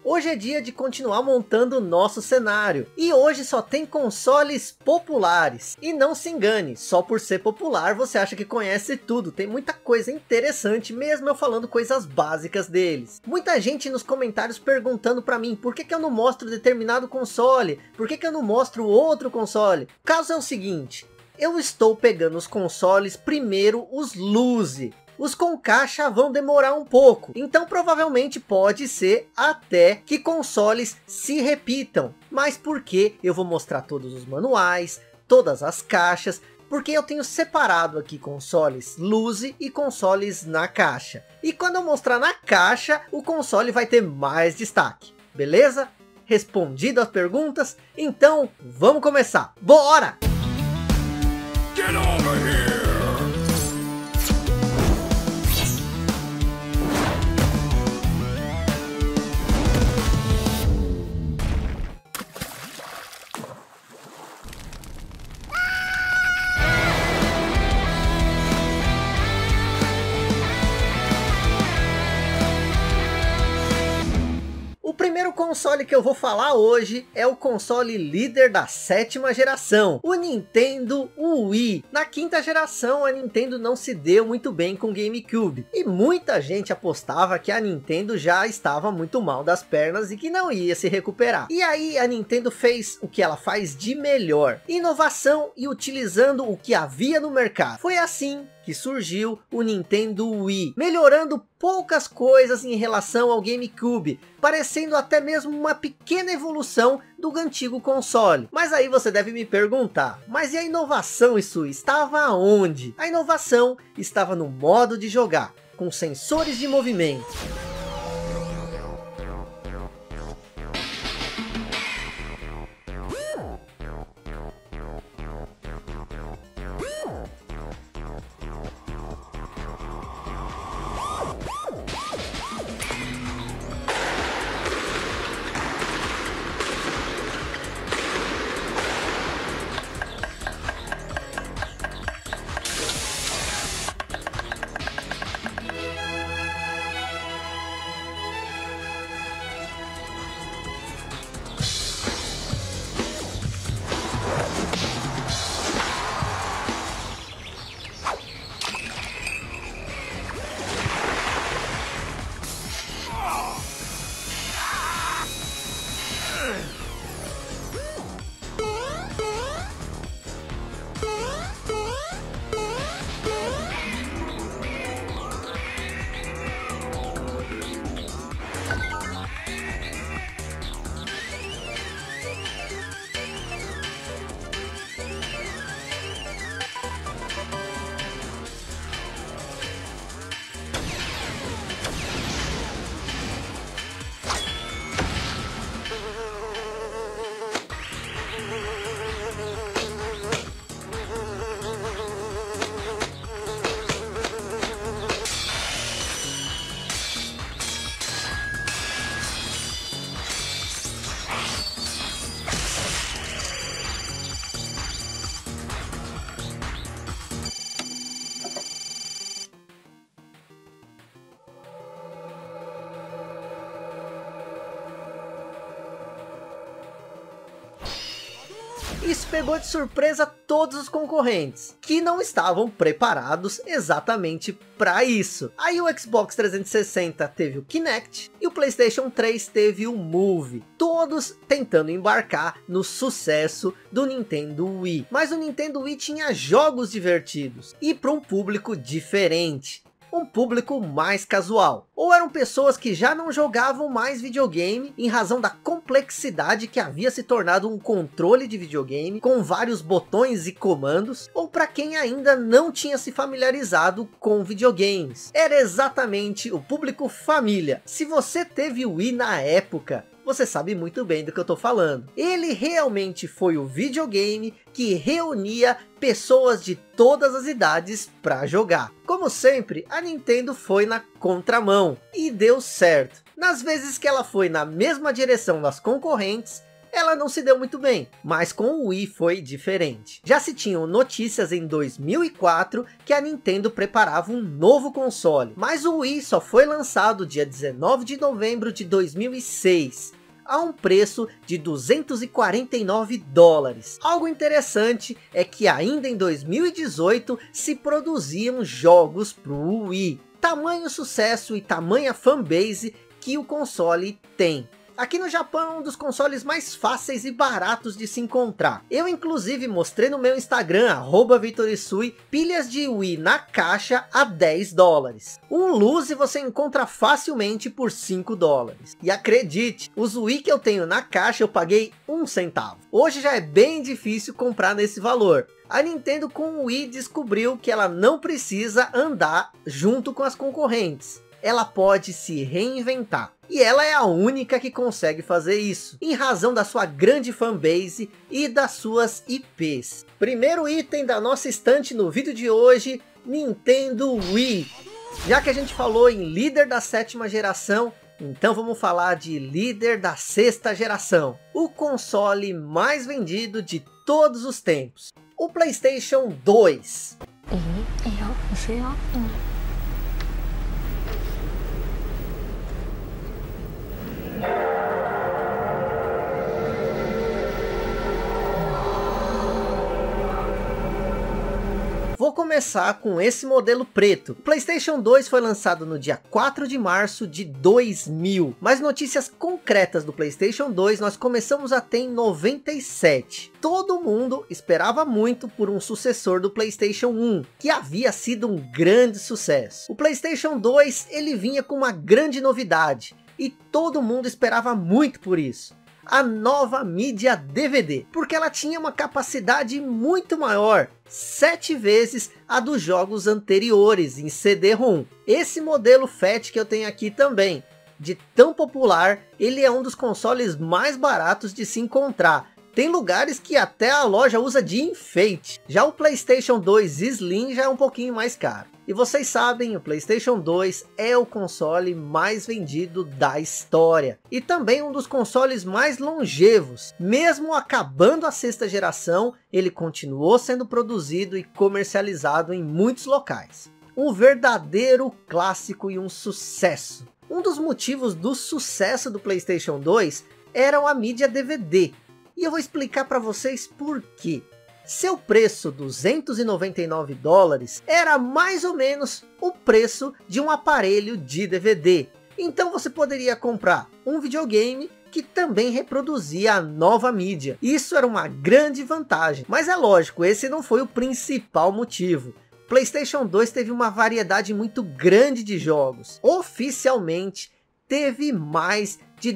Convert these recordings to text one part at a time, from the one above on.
Hoje é dia de continuar montando o nosso cenário. E hoje só tem consoles populares. E não se engane, só por ser popular você acha que conhece tudo. Tem muita coisa interessante, mesmo eu falando coisas básicas deles. Muita gente nos comentários perguntando pra mim, por que eu não mostro determinado console? Por que eu não mostro outro console? O caso é o seguinte, eu estou pegando os consoles primeiro, os loose. Os com caixa vão demorar um pouco, então provavelmente pode ser até que consoles se repitam. Mas por que eu vou mostrar todos os manuais, todas as caixas? Porque eu tenho separado aqui consoles loose e consoles na caixa. E quando eu mostrar na caixa, o console vai ter mais destaque, beleza? Respondido as perguntas? Então vamos começar, bora! Get over here! O primeiro console que eu vou falar hoje é o console líder da 7ª geração, o Nintendo Wii. Na 5ª geração a Nintendo não se deu muito bem com o GameCube, e muita gente apostava que a Nintendo já estava muito mal das pernas e que não ia se recuperar. E aí a Nintendo fez o que ela faz de melhor, inovação e utilizando o que havia no mercado. Foi assim que surgiu o Nintendo Wii, melhorando poucas coisas em relação ao GameCube, parecendo até mesmo uma pequena evolução do antigo console. Mas aí você deve me perguntar, mas e a inovação, isso estava aonde? A inovação estava no modo de jogar, com sensores de movimento. Isso pegou de surpresa todos os concorrentes, que não estavam preparados exatamente para isso. Aí o Xbox 360 teve o Kinect e o PlayStation 3 teve o Move, todos tentando embarcar no sucesso do Nintendo Wii. Mas o Nintendo Wii tinha jogos divertidos e para um público diferente. Um público mais casual, ou eram pessoas que já não jogavam mais videogame em razão da complexidade que havia se tornado um controle de videogame com vários botões e comandos, ou para quem ainda não tinha se familiarizado com videogames. Era exatamente o público família. Se você teve o Wii na época, você sabe muito bem do que eu tô falando. Ele realmente foi o videogame que reunia pessoas de todas as idades para jogar. Como sempre, a Nintendo foi na contramão e deu certo. Nas vezes que ela foi na mesma direção das concorrentes, ela não se deu muito bem, mas com o Wii foi diferente. Já se tinham notícias em 2004 que a Nintendo preparava um novo console, mas o Wii só foi lançado dia 19 de novembro de 2006. A um preço de 249 dólares. Algo interessante é que ainda em 2018 se produziam jogos para o Wii. Tamanho sucesso e tamanha fanbase que o console tem. Aqui no Japão é um dos consoles mais fáceis e baratos de se encontrar. Eu inclusive mostrei no meu Instagram, @VitorIsui, pilhas de Wii na caixa a 10 dólares. Um loose você encontra facilmente por 5 dólares. E acredite, os Wii que eu tenho na caixa eu paguei 1 centavo. Hoje já é bem difícil comprar nesse valor. A Nintendo com o Wii descobriu que ela não precisa andar junto com as concorrentes. Ela pode se reinventar. E ela é a única que consegue fazer isso, em razão da sua grande fanbase e das suas IPs. Primeiro item da nossa estante no vídeo de hoje, Nintendo Wii. Já que a gente falou em líder da 7ª geração, então vamos falar de líder da 6ª geração. O console mais vendido de todos os tempos. O PlayStation 2. Vou começar com esse modelo preto. O PlayStation 2 foi lançado no dia 4 de março de 2000. Mas notícias concretas do PlayStation 2 nós começamos a ter em 97. Todo mundo esperava muito por um sucessor do PlayStation 1, que havia sido um grande sucesso. O PlayStation 2 ele vinha com uma grande novidade, e todo mundo esperava muito por isso. A nova mídia DVD, porque ela tinha uma capacidade muito maior, 7 vezes a dos jogos anteriores em CD-ROM. Esse modelo FAT que eu tenho aqui também, de tão popular, ele é um dos consoles mais baratos de se encontrar. Tem lugares que até a loja usa de enfeite. Já o PlayStation 2 Slim já é um pouquinho mais caro. E vocês sabem, o PlayStation 2 é o console mais vendido da história. E também um dos consoles mais longevos. Mesmo acabando a 6ª geração, ele continuou sendo produzido e comercializado em muitos locais. Um verdadeiro clássico e um sucesso. Um dos motivos do sucesso do PlayStation 2 era a mídia DVD. E eu vou explicar para vocês por quê. Seu preço, 299 dólares, era mais ou menos o preço de um aparelho de DVD. Então você poderia comprar um videogame que também reproduzia a nova mídia. Isso era uma grande vantagem. Mas é lógico, esse não foi o principal motivo. PlayStation 2 teve uma variedade muito grande de jogos. Oficialmente, teve mais de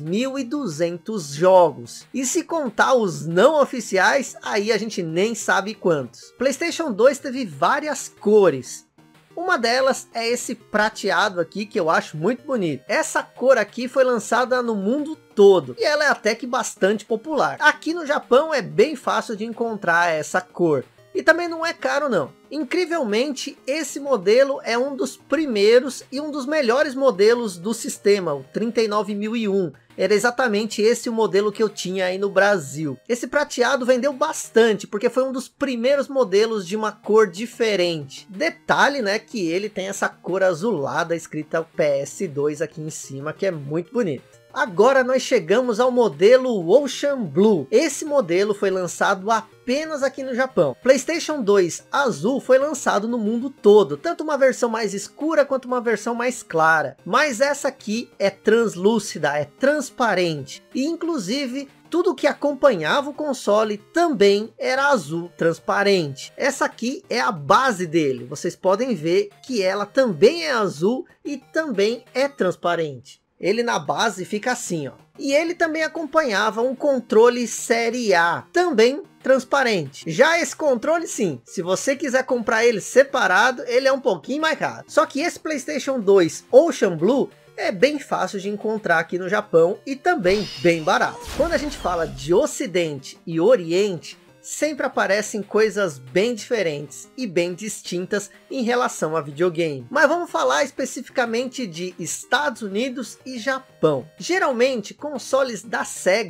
2.200 jogos. E se contar os não oficiais, aí a gente nem sabe quantos. PlayStation 2 teve várias cores. Uma delas é esse prateado aqui, que eu acho muito bonito. Essa cor aqui foi lançada no mundo todo. E ela é até que bastante popular. Aqui no Japão é bem fácil de encontrar essa cor. E também não é caro não. Incrivelmente, esse modelo é um dos primeiros e um dos melhores modelos do sistema, o 39001. Era exatamente esse o modelo que eu tinha aí no Brasil. Esse prateado vendeu bastante, porque foi um dos primeiros modelos de uma cor diferente. Detalhe, né, que ele tem essa cor azulada escrita PS2 aqui em cima, que é muito bonito. Agora nós chegamos ao modelo Ocean Blue. Esse modelo foi lançado apenas aqui no Japão. PlayStation 2 azul foi lançado no mundo todo, tanto uma versão mais escura quanto uma versão mais clara. Mas essa aqui é translúcida, é transparente. E inclusive tudo que acompanhava o console também era azul transparente. Essa aqui é a base dele. Vocês podem ver que ela também é azul e também é transparente. Ele na base fica assim, ó. E ele também acompanhava um controle série A, também transparente. Já esse controle sim, se você quiser comprar ele separado, ele é um pouquinho mais caro. Só que esse PlayStation 2 Ocean Blue é bem fácil de encontrar aqui no Japão e também bem barato. Quando a gente fala de Ocidente e Oriente, sempre aparecem coisas bem diferentes e bem distintas em relação a videogame. Mas vamos falar especificamente de Estados Unidos e Japão. Geralmente, consoles da Sega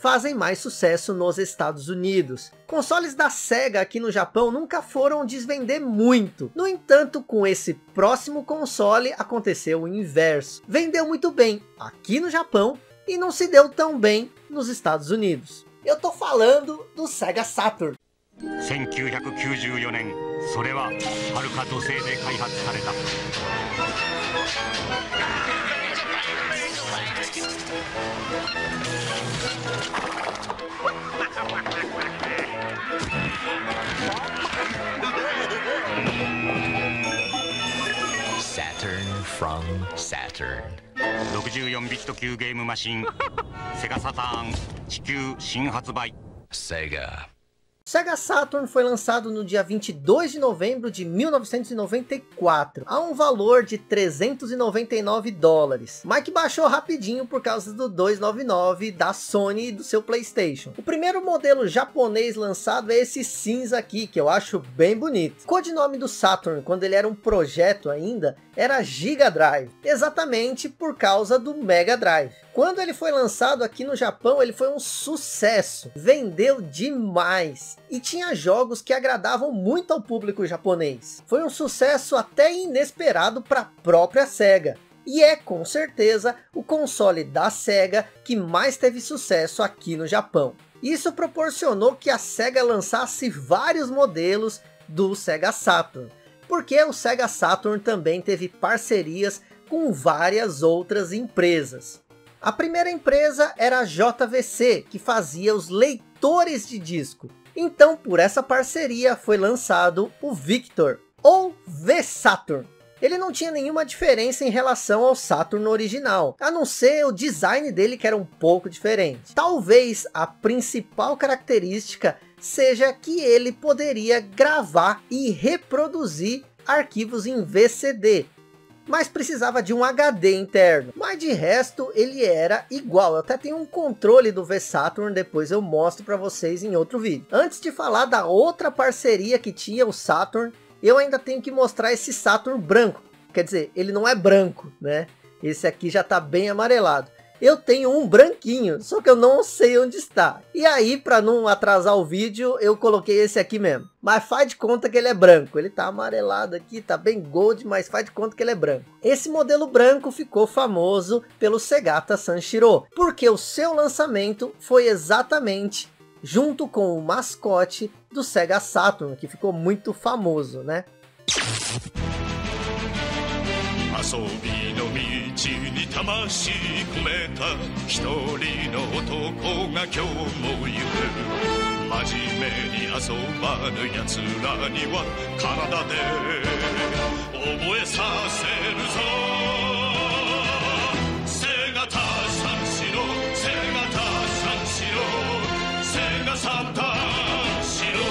fazem mais sucesso nos Estados Unidos. Consoles da Sega aqui no Japão nunca foram desvender muito. No entanto, com esse próximo console aconteceu o inverso. Vendeu muito bem aqui no Japão e não se deu tão bem nos Estados Unidos. Eu tô falando do Sega Saturn. 1994年、それははるか土星で開発された。 Saturn from Saturn. 64ビット級ゲームマシン、セガサターン地球新発売。 Sega. Sega Saturn foi lançado no dia 22 de novembro de 1994, a um valor de $399, mas que baixou rapidinho por causa do 299 da Sony e do seu PlayStation. O primeiro modelo japonês lançado é esse cinza aqui, que eu acho bem bonito. O codinome do Saturn, quando ele era um projeto ainda, era Giga Drive, exatamente por causa do Mega Drive. Quando ele foi lançado aqui no Japão, ele foi um sucesso, vendeu demais e tinha jogos que agradavam muito ao público japonês. Foi um sucesso até inesperado para a própria Sega. E é com certeza o console da Sega que mais teve sucesso aqui no Japão. Isso proporcionou que a Sega lançasse vários modelos do Sega Saturn, porque o Sega Saturn também teve parcerias com várias outras empresas. A primeira empresa era a JVC, que fazia os leitores de disco. Então, por essa parceria foi lançado o Victor, ou V-Saturn. Ele não tinha nenhuma diferença em relação ao Saturn original, a não ser o design dele, que era um pouco diferente. Talvez a principal característica seja que ele poderia gravar e reproduzir arquivos em VCD, mas precisava de um HD interno. Mas de resto ele era igual. Eu até tenho um controle do V-Saturn, depois eu mostro para vocês em outro vídeo. Antes de falar da outra parceria que tinha o Saturn, eu ainda tenho que mostrar esse Saturn branco. Quer dizer, ele não é branco, né? Esse aqui já tá bem amarelado. Eu tenho um branquinho, só que eu não sei onde está. E aí, para não atrasar o vídeo, eu coloquei esse aqui mesmo. Mas faz de conta que ele é branco. Ele tá amarelado aqui, tá bem gold, mas faz de conta que ele é branco. Esse modelo branco ficou famoso pelo Segata Sanshiro, porque o seu lançamento foi exatamente junto com o mascote do Sega Saturn, que ficou muito famoso, né? 遊びの道に魂込めた一人の男が今日も行く真面目に遊ばぬ奴らには体で覚えさせるぞセガタ三四郎セガタ三四郎セガサタ四郎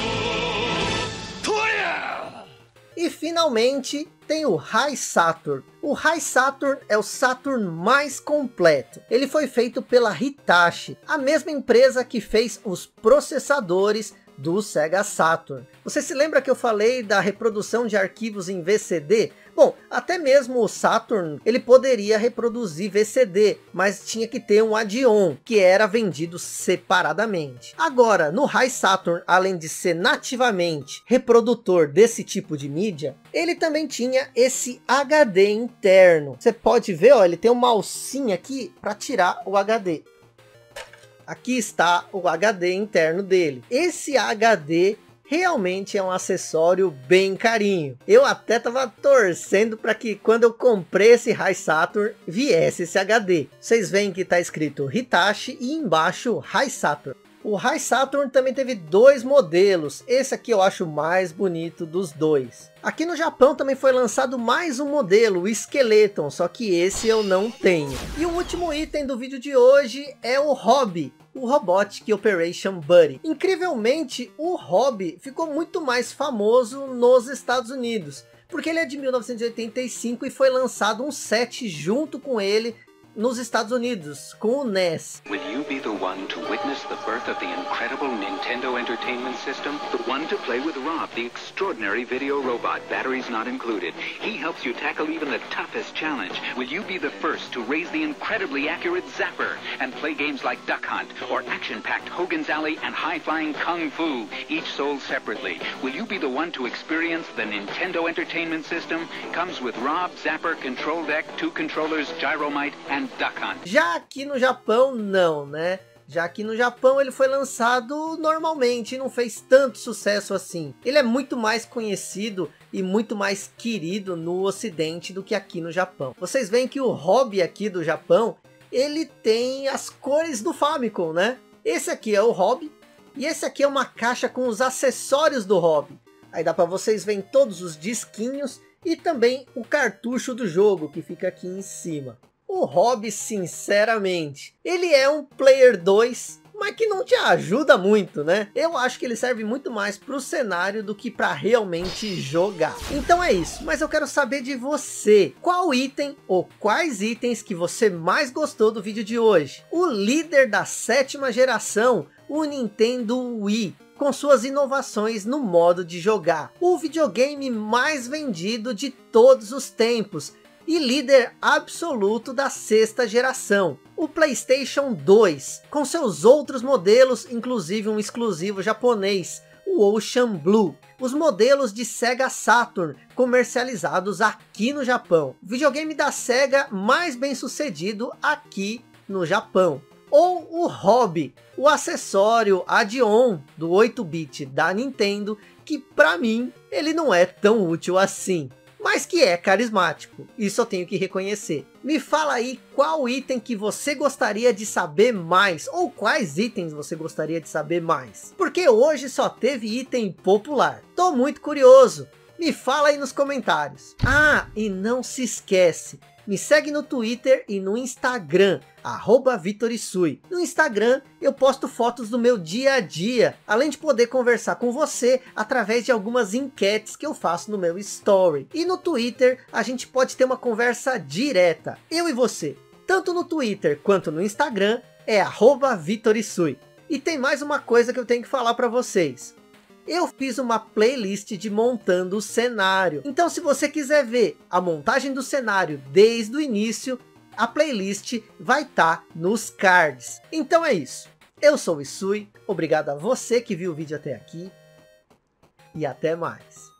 E finalmente tem o High Saturn. O High Saturn é o Saturn mais completo. Ele foi feito pela Hitachi, a mesma empresa que fez os processadores do Sega Saturn. Você se lembra que eu falei da reprodução de arquivos em VCD? Bom, até mesmo o Saturn, ele poderia reproduzir VCD, mas tinha que ter um add-on, que era vendido separadamente. Agora, no High Saturn, além de ser nativamente reprodutor desse tipo de mídia, ele também tinha esse HD interno. Você pode ver, ó, ele tem uma alcinha aqui para tirar o HD. Aqui está o HD interno dele. Esse HD realmente é um acessório bem carinho. Eu até estava torcendo para que quando eu comprei esse High Saturn viesse esse HD. Vocês veem que está escrito Hitachi e embaixo High Saturn. O High Saturn também teve dois modelos. Esse aqui eu acho mais bonito dos dois. Aqui no Japão também foi lançado mais um modelo, o Skeleton, só que esse eu não tenho. E o último item do vídeo de hoje é o Hobby, o Robotic Operation Buddy. Incrivelmente, o Hobby ficou muito mais famoso nos Estados Unidos, porque ele é de 1985 e foi lançado um set junto com ele nos Estados Unidos, com o NES. Will you be the one to witness the birth of the incredible Nintendo Entertainment System? The one to play with Rob, the extraordinary video robot, batteries not included. He helps you tackle even the toughest challenge. Will you be the first to raise the incredibly accurate Zapper and play games like Duck Hunt or action-packed Hogan's Alley and high-flying Kung Fu, each sold separately? Will you be the one to experience the Nintendo Entertainment System? Comes with Rob, Zapper, Control Deck, 2 controllers, Gyromite and Duck Hunt. Já aqui no Japão, não, né? Já aqui no Japão ele foi lançado normalmente e não fez tanto sucesso assim. Ele é muito mais conhecido e muito mais querido no ocidente do que aqui no Japão. Vocês veem que o hobby aqui do Japão, ele tem as cores do Famicom, né? Esse aqui é o hobby e esse aqui é uma caixa com os acessórios do hobby. Aí dá para vocês verem todos os disquinhos e também o cartucho do jogo que fica aqui em cima. O hobby, sinceramente, ele é um Player 2, mas que não te ajuda muito, né? Eu acho que ele serve muito mais para o cenário do que para realmente jogar. Então é isso, mas eu quero saber de você. Qual item ou quais itens que você mais gostou do vídeo de hoje? O líder da 7ª geração, o Nintendo Wii, com suas inovações no modo de jogar. O videogame mais vendido de todos os tempos e líder absoluto da 6ª geração. O PlayStation 2, com seus outros modelos, inclusive um exclusivo japonês, o Ocean Blue. Os modelos de Sega Saturn, comercializados aqui no Japão. O videogame da Sega mais bem sucedido aqui no Japão. Ou o hobby, o acessório add-on do 8-bit da Nintendo, que para mim ele não é tão útil assim, mas que é carismático, isso eu tenho que reconhecer. Me fala aí qual item que você gostaria de saber mais, ou quais itens você gostaria de saber mais, porque hoje só teve item popular. Tô muito curioso, me fala aí nos comentários. Ah, e não se esquece, me segue no Twitter e no Instagram, @VitorIsui. No Instagram eu posto fotos do meu dia a dia, além de poder conversar com você através de algumas enquetes que eu faço no meu story. E no Twitter a gente pode ter uma conversa direta, eu e você. Tanto no Twitter quanto no Instagram é @VitorIsui. E tem mais uma coisa que eu tenho que falar para vocês. Eu fiz uma playlist de montando o cenário. Então se você quiser ver a montagem do cenário desde o início, a playlist vai estar nos cards. Então é isso. Eu sou o Isui. Obrigado a você que viu o vídeo até aqui. E até mais.